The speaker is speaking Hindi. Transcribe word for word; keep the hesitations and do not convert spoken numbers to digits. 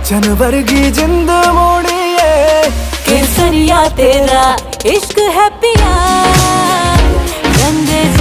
जनवर की जिंद मोड़िए, केसरिया तेरा इश्क है पिया, रंग